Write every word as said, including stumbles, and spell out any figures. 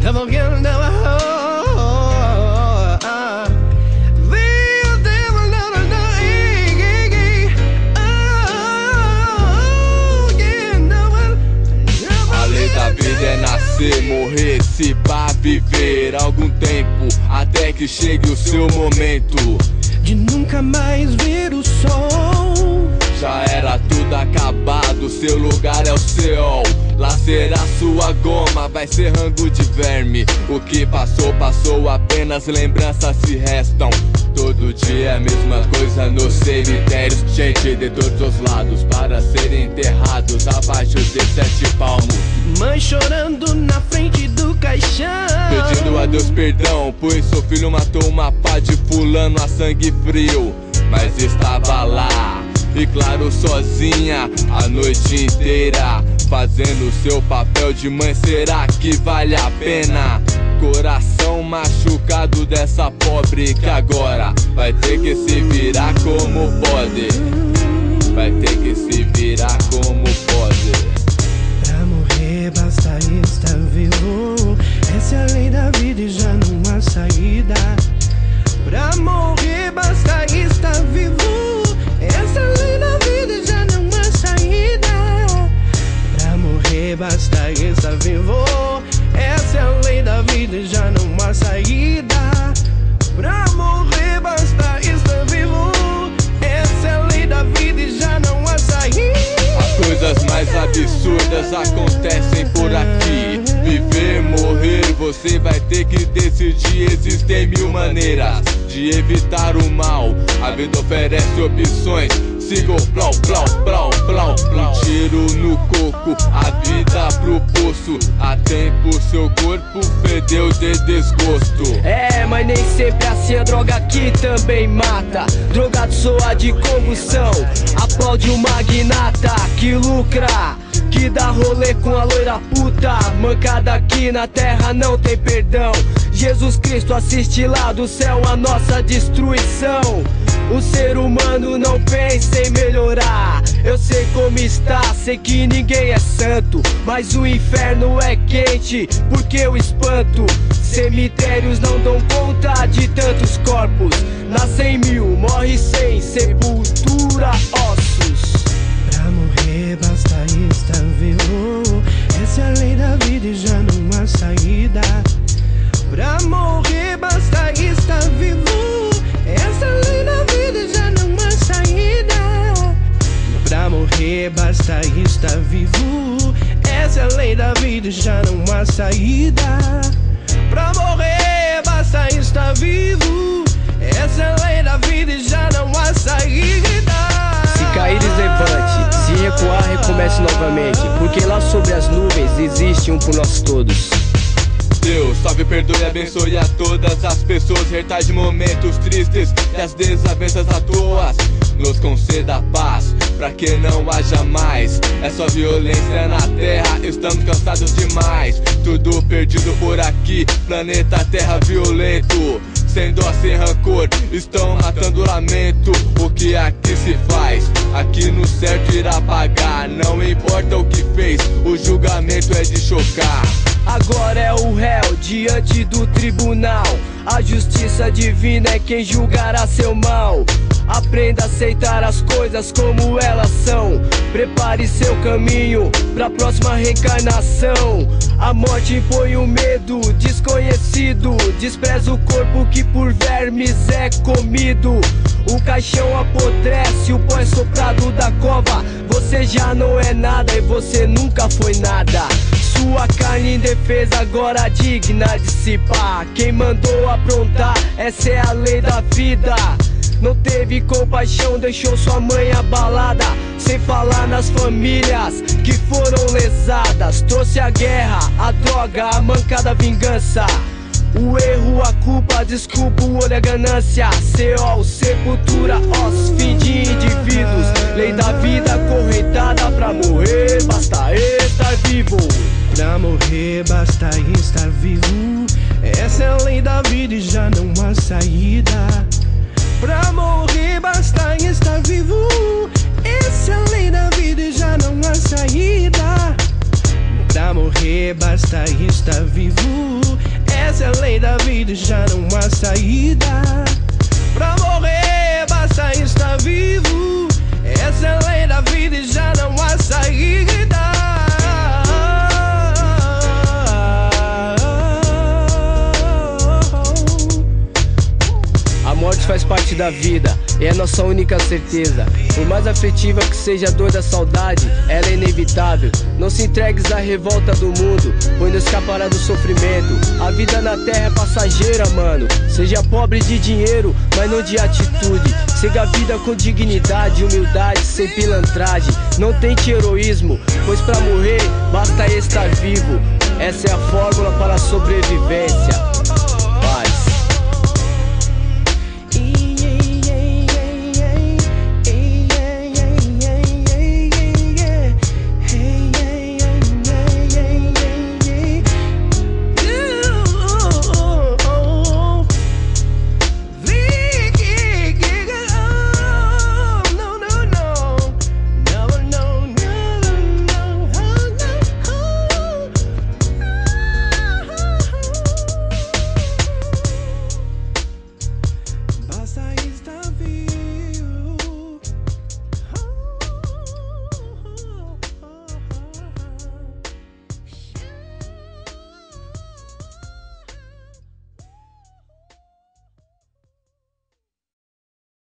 Eu vou querer dar uma é nascer, morrer, se pá, viver algum tempo, até que chegue o seu momento de nunca mais ver o sol. Já era tudo acabado, seu lugar é o céu. Lá será sua goma, vai ser rango de verme. O que passou, passou, apenas lembranças se restam. Todo dia é a mesma coisa nos cemitérios. Gente de todos os lados para serem enterrados abaixo de sete palmos. Mãe chorando na frente do caixão, pedindo a Deus perdão, pois seu filho matou uma pá de fulano a sangue frio. Mas estava lá, e claro, sozinha, a noite inteira, fazendo seu papel de mãe. Será que vale a pena? Coração machucado dessa pobre que agora vai ter que se virar como pode. Vai ter que se virar como pode. Pra morrer basta estar vivo. Essa é a lei da vida e já não há saída. Pra morrer basta estar vivo. Essa é a lei da vida e já não há saída. Pra morrer basta estar vivo. Essa é a lei da vida e já não há saída. Pra morrer basta estar vivo. Essa é a lei da vida e já não há saída. As coisas mais absurdas acontecem por aqui. Viver, morrer, você vai ter que decidir. Existem mil maneiras de evitar o mal. A vida oferece opções. Siga o plau, plau, plau, plau. Um tiro no coco, a vida pro poço. Há tempo seu corpo fedeu de desgosto. É, mas nem sempre assim, a droga aqui também mata. Drogado soa de convulsão, aplaude o magnata que lucra, que dá rolê com a loira puta. Mancada aqui na terra não tem perdão. Jesus Cristo assiste lá do céu a nossa destruição. O ser humano não pensa em melhorar. Eu sei como está, sei que ninguém é santo, mas o inferno é quente porque eu espanto. Cemitérios não dão conta de tantos corpos. Nascem mil, morre sem sepultura, ossos. Pra morrer basta estar vivo. Essa é a lei da vida e já não há saída. Pra morrer basta estar vivo. Essa é a lei da vida e já não há saída. Pra morrer basta estar vivo. Essa é a lei da vida e já não há saída. Pra morrer basta estar vivo. Essa é a lei da vida e já não há saída. Se caíres, levante, se recuar, recomece novamente, porque lá sobre as nuvens existe um por nós todos. Deus, salve, perdoe e abençoe a todas as pessoas. Retar de momentos tristes e as desavenças à toa. Nos conceda paz, pra que não haja mais. É só violência na terra, estamos cansados demais. Tudo perdido por aqui, planeta Terra violento. Sem dó, sem rancor, estão matando o lamento. O que aqui se faz, aqui no certo irá pagar. Não importa o que fez, o julgamento é de chocar. Agora é o réu diante do tribunal. A justiça divina é quem julgará seu mal. Aprenda a aceitar as coisas como elas são. Prepare seu caminho pra próxima reencarnação. A morte impõe o medo desconhecido. Despreza o corpo que por vermes é comido. O caixão apodrece, o pó é soprado da cova. Você já não é nada e você nunca foi nada. Sua carne indefesa agora digna de se pá. Quem mandou aprontar, essa é a lei da vida. Não teve compaixão, deixou sua mãe abalada. Sem falar nas famílias que foram lesadas. Trouxe a guerra, a droga, a mancada, a vingança. O erro, a culpa, desculpa, o olho, a ganância. C O, sepultura, os fim de indivíduos. Lei da vida correntada, pra morrer basta estar vivo. Pra morrer basta estar vivo. Essa é a lei da vida e já não há saída. Pra morrer basta estar vivo. Essa é a lei da vida e já não há saída. Pra morrer basta estar vivo. Essa é a lei da vida e já não há saída. Pra morrer basta estar vivo. Essa é a lei da vida e já não há saída. A morte faz parte da vida, é a nossa única certeza. Por mais afetiva que seja a dor da saudade, ela é inevitável. Não se entregues à revolta do mundo, pois não escapará do sofrimento. A vida na terra é passageira, mano. Seja pobre de dinheiro, mas não de atitude. Siga a vida com dignidade, humildade, sem pilantragem. Não tente heroísmo, pois pra morrer basta estar vivo. Essa é a fórmula para a sobrevivência.